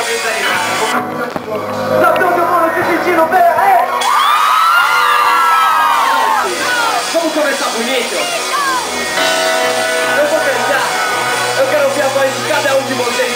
Tá todo mundo se sentindo bem aí? Vamos começar bonito? Eu vou cantar. Eu quero ouvir a voz de cada um de vocês.